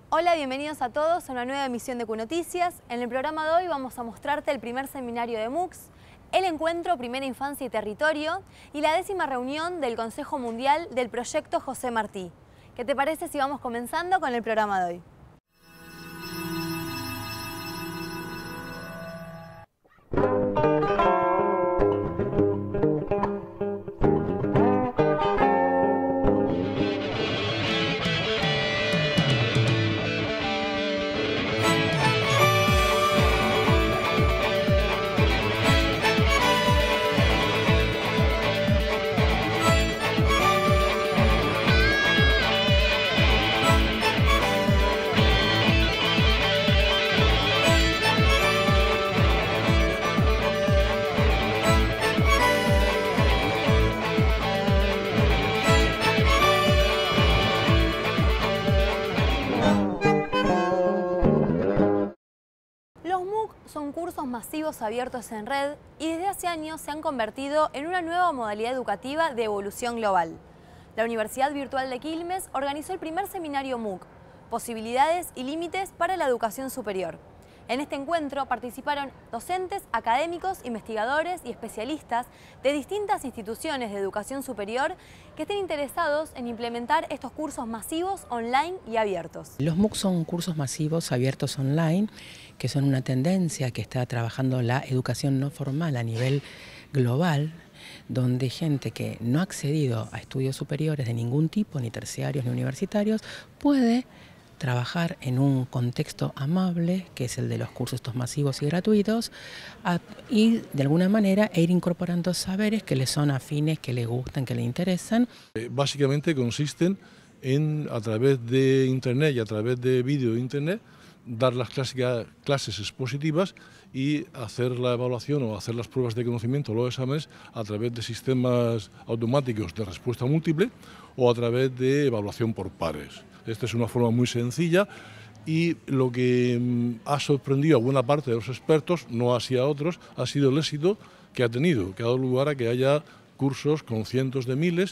Hola, bienvenidos a todos a una nueva emisión de QNoticias. En el programa de hoy vamos a mostrarte el primer seminario de MOOCs, el encuentro Primera Infancia y Territorio y la 10ª reunión del Consejo Mundial del Proyecto José Martí. ¿Qué te parece si vamos comenzando con el programa de hoy? Los MOOC son cursos masivos abiertos en red y desde hace años se han convertido en una nueva modalidad educativa de evolución global. La Universidad Virtual de Quilmes organizó el primer seminario MOOC, Posibilidades y Límites para la Educación Superior. En este encuentro participaron docentes, académicos, investigadores y especialistas de distintas instituciones de educación superior que estén interesados en implementar estos cursos masivos online y abiertos. Los MOOC son cursos masivos abiertos online, que son una tendencia que está trabajando la educación no formal a nivel global, donde gente que no ha accedido a estudios superiores de ningún tipo, ni terciarios ni universitarios, puede trabajar en un contexto amable, que es el de los cursos estos masivos y gratuitos, y de alguna manera ir incorporando saberes que les son afines, que les gustan, que les interesan. Básicamente consisten en, a través de Internet y a través de vídeo de Internet, dar las clásicas clases expositivas y hacer la evaluación o hacer las pruebas de conocimiento o los exámenes a través de sistemas automáticos de respuesta múltiple o a través de evaluación por pares. Esta es una forma muy sencilla y lo que ha sorprendido a buena parte de los expertos, no así a otros, ha sido el éxito que ha tenido, que ha dado lugar a que haya cursos con cientos de miles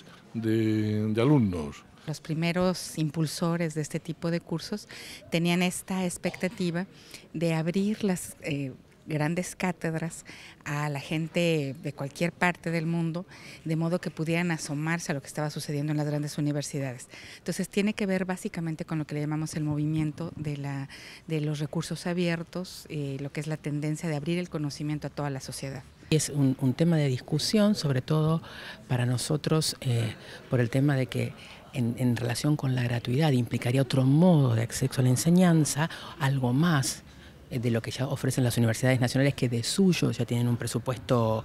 de alumnos. Los primeros impulsores de este tipo de cursos tenían esta expectativa de abrir las grandes cátedras a la gente de cualquier parte del mundo, de modo que pudieran asomarse a lo que estaba sucediendo en las grandes universidades. Entonces tiene que ver básicamente con lo que le llamamos el movimiento de los recursos abiertos, lo que es la tendencia de abrir el conocimiento a toda la sociedad. Es un tema de discusión, sobre todo para nosotros, por el tema de que en relación con la gratuidad implicaría otro modo de acceso a la enseñanza, algo más de lo que ya ofrecen las universidades nacionales, que de suyo ya tienen un presupuesto,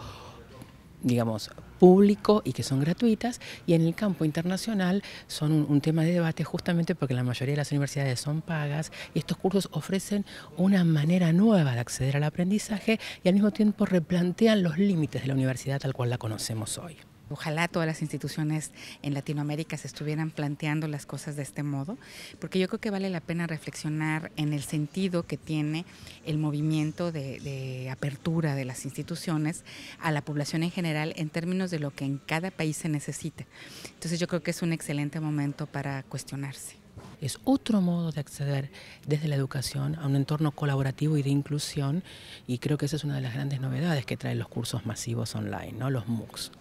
digamos, público y que son gratuitas, y en el campo internacional son un tema de debate justamente porque la mayoría de las universidades son pagas y estos cursos ofrecen una manera nueva de acceder al aprendizaje y al mismo tiempo replantean los límites de la universidad tal cual la conocemos hoy. Ojalá todas las instituciones en Latinoamérica se estuvieran planteando las cosas de este modo, porque yo creo que vale la pena reflexionar en el sentido que tiene el movimiento de apertura de las instituciones a la población en general en términos de lo que en cada país se necesita. Entonces yo creo que es un excelente momento para cuestionarse. Es otro modo de acceder desde la educación a un entorno colaborativo y de inclusión, y creo que esa es una de las grandes novedades que traen los cursos masivos online, ¿no? Los MOOCs.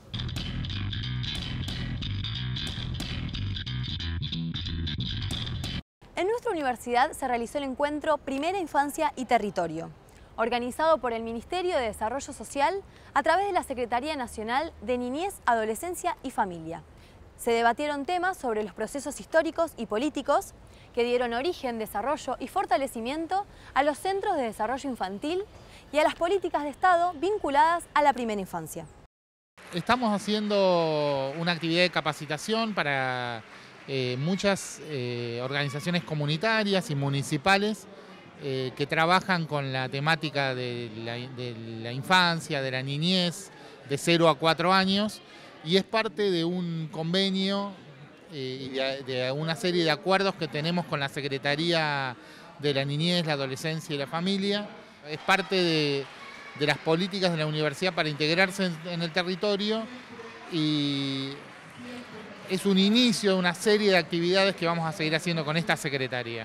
En nuestra universidad se realizó el encuentro Primera Infancia y Territorio, organizado por el Ministerio de Desarrollo Social a través de la Secretaría Nacional de Niñez, Adolescencia y Familia. Se debatieron temas sobre los procesos históricos y políticos que dieron origen, desarrollo y fortalecimiento a los centros de desarrollo infantil y a las políticas de Estado vinculadas a la primera infancia. Estamos haciendo una actividad de capacitación para muchas organizaciones comunitarias y municipales que trabajan con la temática de la infancia, de la niñez, de 0 a 4 años, y es parte de un convenio y de una serie de acuerdos que tenemos con la Secretaría de la Niñez, la Adolescencia y la Familia. Es parte de las políticas de la universidad para integrarse en el territorio y es un inicio de una serie de actividades que vamos a seguir haciendo con esta secretaría.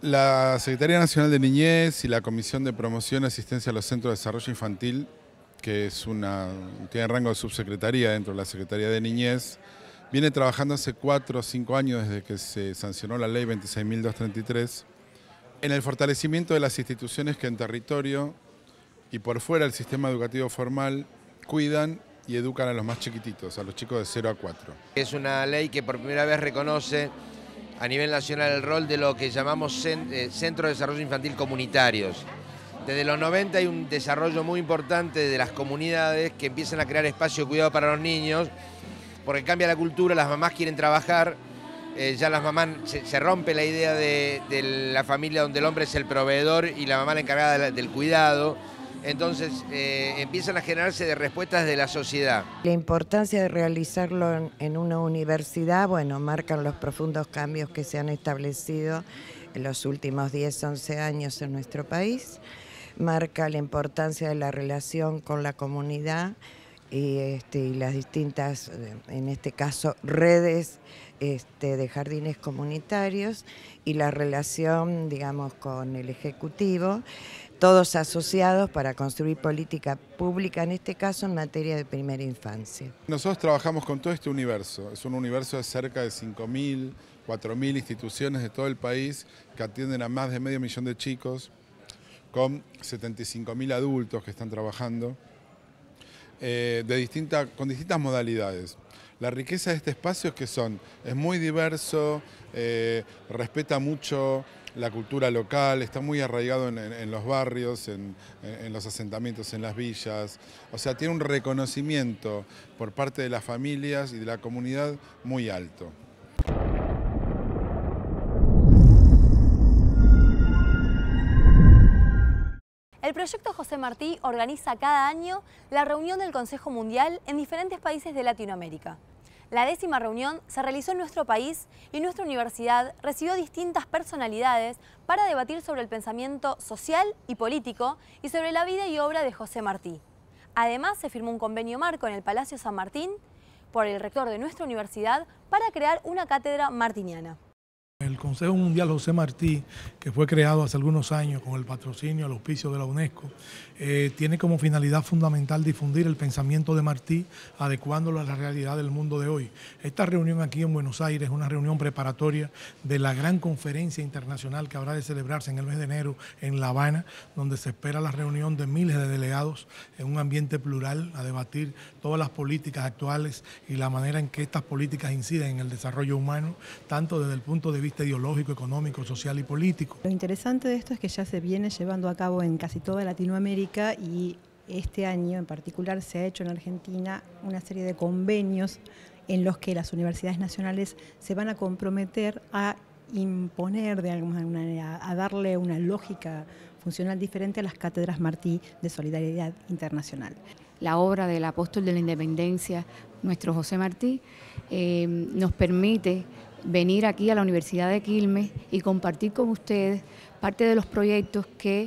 La Secretaría Nacional de Niñez y la Comisión de Promoción y Asistencia a los Centros de Desarrollo Infantil, que tiene rango de subsecretaría dentro de la Secretaría de Niñez, viene trabajando hace 4 o 5 años desde que se sancionó la ley 26.233 en el fortalecimiento de las instituciones que en territorio y por fuera del sistema educativo formal cuidan y educan a los más chiquititos, a los chicos de 0 a 4. Es una ley que por primera vez reconoce a nivel nacional el rol de lo que llamamos Centros de Desarrollo Infantil Comunitarios. Desde los 90 hay un desarrollo muy importante de las comunidades que empiezan a crear espacio de cuidado para los niños, porque cambia la cultura, las mamás quieren trabajar, ya las mamás se rompe la idea de la familia donde el hombre es el proveedor y la mamá la encargada del cuidado. Entonces empiezan a generarse de respuestas de la sociedad. La importancia de realizarlo en una universidad, bueno, marcan los profundos cambios que se han establecido en los últimos 10, 11 años en nuestro país. Marca la importancia de la relación con la comunidad y las distintas, en este caso, redes de jardines comunitarios y la relación, digamos, con el Ejecutivo, todos asociados para construir política pública, en este caso en materia de primera infancia. Nosotros trabajamos con todo este universo, es un universo de cerca de 5.000, 4.000 instituciones de todo el país que atienden a más de medio millón de chicos, con 75.000 adultos que están trabajando, con distintas modalidades. La riqueza de este espacio es muy diverso, respeta mucho la cultura local, está muy arraigado en los barrios, en los asentamientos, en las villas. O sea, tiene un reconocimiento por parte de las familias y de la comunidad muy alto. El Proyecto José Martí organiza cada año la reunión del Consejo Mundial en diferentes países de Latinoamérica. La 10ª reunión se realizó en nuestro país y nuestra universidad recibió distintas personalidades para debatir sobre el pensamiento social y político y sobre la vida y obra de José Martí. Además, se firmó un convenio marco en el Palacio San Martín por el rector de nuestra universidad para crear una cátedra martiniana. El Consejo Mundial José Martí, que fue creado hace algunos años con el patrocinio, el auspicio de la UNESCO, tiene como finalidad fundamental difundir el pensamiento de Martí, adecuándolo a la realidad del mundo de hoy. Esta reunión aquí en Buenos Aires es una reunión preparatoria de la gran conferencia internacional que habrá de celebrarse en el mes de enero en La Habana, donde se espera la reunión de miles de delegados en un ambiente plural a debatir todas las políticas actuales y la manera en que estas políticas inciden en el desarrollo humano, tanto desde el punto de vista ideológico, económico, social y político. Lo interesante de esto es que ya se viene llevando a cabo en casi toda Latinoamérica y este año en particular se ha hecho en Argentina una serie de convenios en los que las universidades nacionales se van a comprometer a imponer de alguna manera, a darle una lógica funcional diferente a las cátedras Martí de Solidaridad Internacional. La obra del apóstol de la independencia, nuestro José Martí, nos permite venir aquí a la Universidad de Quilmes y compartir con ustedes parte de los proyectos que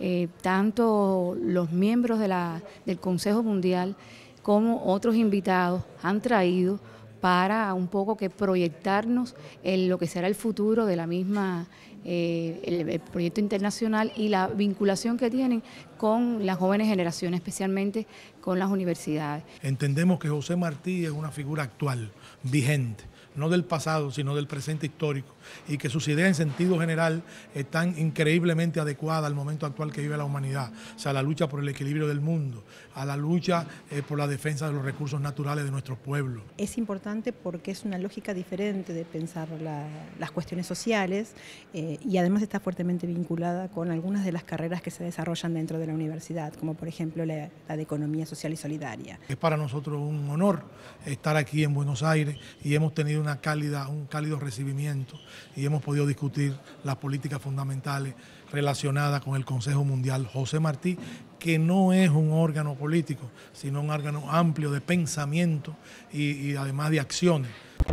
tanto los miembros del Consejo Mundial como otros invitados han traído para un poco que proyectarnos en lo que será el futuro de la misma, el proyecto internacional y la vinculación que tienen con las jóvenes generaciones, especialmente con las universidades. Entendemos que José Martí es una figura actual, vigente, no del pasado, sino del presente histórico, y que sus ideas en sentido general están increíblemente adecuadas al momento actual que vive la humanidad, o sea, a la lucha por el equilibrio del mundo, a la lucha por la defensa de los recursos naturales de nuestros pueblos. Es importante porque es una lógica diferente de pensar las cuestiones sociales y además está fuertemente vinculada con algunas de las carreras que se desarrollan dentro de la universidad, como por ejemplo la de Economía Social y Solidaria. Es para nosotros un honor estar aquí en Buenos Aires y hemos tenido un cálido recibimiento y hemos podido discutir las políticas fundamentales relacionadas con el Consejo Mundial José Martí, que no es un órgano político, sino un órgano amplio de pensamiento y además de acciones.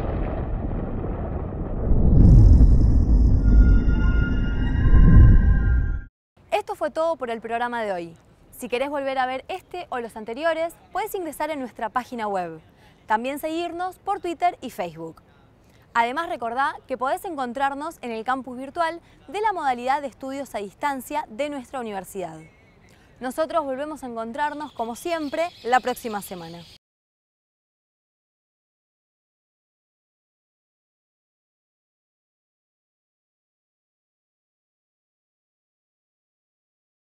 Esto fue todo por el programa de hoy. Si querés volver a ver este o los anteriores, puedes ingresar en nuestra página web. También seguirnos por Twitter y Facebook. Además, recordá que podés encontrarnos en el campus virtual de la modalidad de estudios a distancia de nuestra universidad. Nosotros volvemos a encontrarnos, como siempre, la próxima semana.